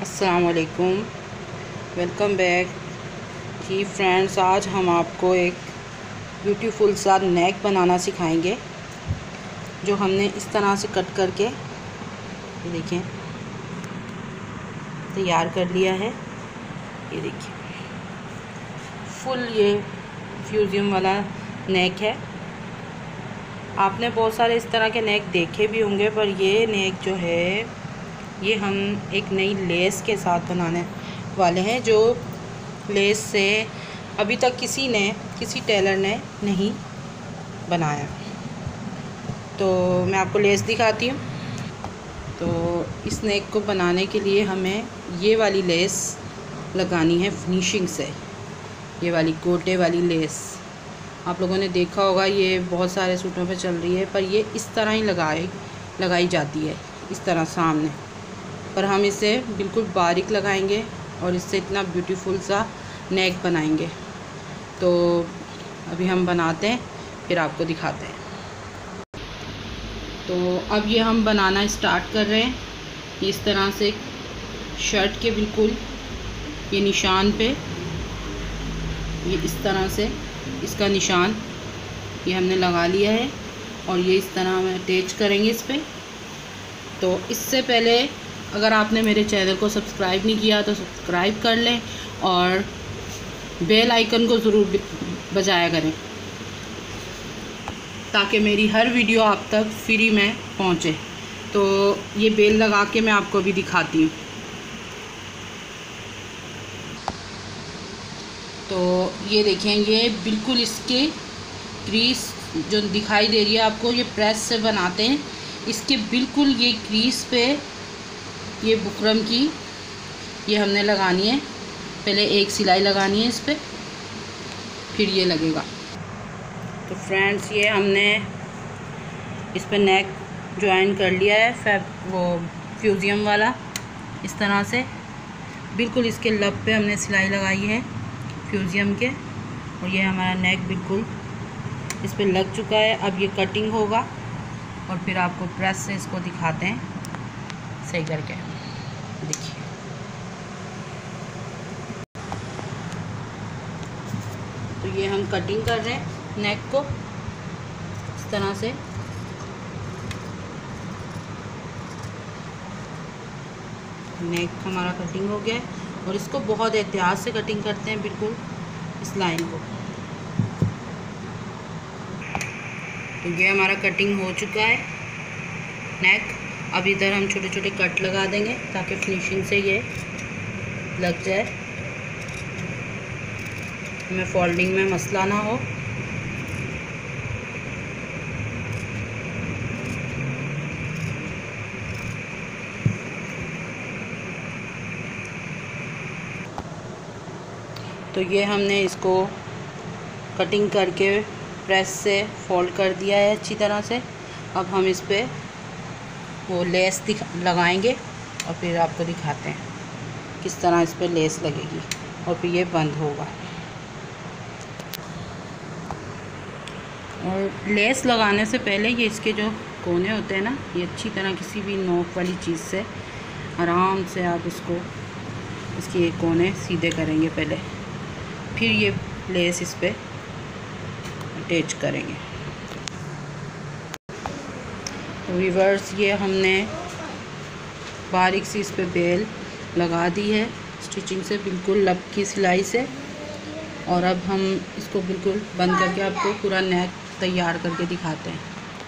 अस्सलाम वालेकुम, welcome back जी friends. आज हम आपको एक ब्यूटीफुल सा नेक बनाना सिखाएंगे, जो हमने इस तरह से कट करके ये देखें तैयार कर लिया है। ये देखिए फुल ये फ्यूजियम वाला नेक है। आपने बहुत सारे इस तरह के नेक देखे भी होंगे, पर ये नेक जो है ये हम एक नई लेस के साथ बनाने वाले हैं, जो लेस से अभी तक किसी टेलर ने नहीं बनाया। तो मैं आपको लेस दिखाती हूँ। तो इस नेक को बनाने के लिए हमें ये वाली लेस लगानी है फिनिशिंग से। ये वाली गोटे वाली लेस आप लोगों ने देखा होगा, ये बहुत सारे सूटों पे चल रही है, पर ये इस तरह ही लगाई जाती है, इस तरह सामने। पर हम इसे बिल्कुल बारीक लगाएंगे और इससे इतना ब्यूटीफुल सा नेक बनाएंगे। तो अभी हम बनाते हैं, फिर आपको दिखाते हैं। तो अब ये हम बनाना स्टार्ट कर रहे हैं। इस तरह से शर्ट के बिल्कुल ये निशान पे, ये इस तरह से इसका निशान ये हमने लगा लिया है और ये इस तरह हम अटैच करेंगे इस पर। तो इससे पहले अगर आपने मेरे चैनल को सब्सक्राइब नहीं किया तो सब्सक्राइब कर लें और बेल आइकन को ज़रूर बजाया करें, ताकि मेरी हर वीडियो आप तक फ्री में पहुंचे। तो ये बेल लगा के मैं आपको भी दिखाती हूँ। तो ये देखें, ये बिल्कुल इसके क्रीज जो दिखाई दे रही है आपको, ये प्रेस से बनाते हैं। इसके बिल्कुल ये क्रीज पे ये बुकरम की ये हमने लगानी है। पहले एक सिलाई लगानी है इस पर, फिर ये लगेगा। तो फ्रेंड्स ये हमने इस पर नेक ज्वाइन कर लिया है, वो फ्यूजियम वाला। इस तरह से बिल्कुल इसके लब पे हमने सिलाई लगाई है फ्यूजियम के, और ये हमारा नेक बिल्कुल इस पर लग चुका है। अब ये कटिंग होगा और फिर आपको प्रेस से इसको दिखाते हैं सही करके। देखिए तो ये हम कटिंग कर रहे हैं नेक को इस तरह से। नेक हमारा कटिंग हो गया है और इसको बहुत एहतियात से कटिंग करते हैं, बिल्कुल इस लाइन को। तो ये हमारा कटिंग हो चुका है नेक। अब इधर हम छोटे छोटे कट लगा देंगे ताकि फिनिशिंग से ये लग जाए, हमें फोल्डिंग में मसला ना हो। तो ये हमने इसको कटिंग करके प्रेस से फोल्ड कर दिया है अच्छी तरह से। अब हम इस पे वो लेस लगाएंगे और फिर आपको दिखाते हैं किस तरह इस पर लेस लगेगी, और फिर ये बंद होगा। और लेस लगाने से पहले ये इसके जो कोने होते हैं ना, ये अच्छी तरह किसी भी नोक वाली चीज़ से आराम से आप इसके ये कोने सीधे करेंगे पहले, फिर ये लेस इस पर अटैच करेंगे। रिवर्स ये हमने बारीक सी इस पे बेल लगा दी है स्टिचिंग से, बिल्कुल लब की सिलाई से। और अब हम इसको बिल्कुल बंद करके आपको पूरा नेक तैयार करके दिखाते हैं।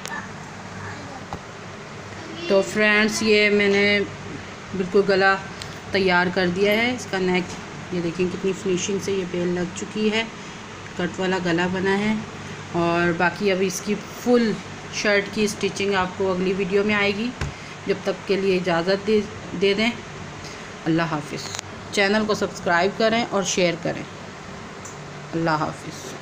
तो फ्रेंड्स ये मैंने बिल्कुल गला तैयार कर दिया है इसका नेक। ये देखें कितनी फिनिशिंग से ये बेल लग चुकी है, कट वाला गला बना है। और बाकी अब इसकी फुल शर्ट की स्टिचिंग आपको अगली वीडियो में आएगी। जब तक के लिए इजाज़त दे दें। अल्लाह हाफ़िज़। चैनल को सब्सक्राइब करें और शेयर करें। अल्लाह हाफ़िज़।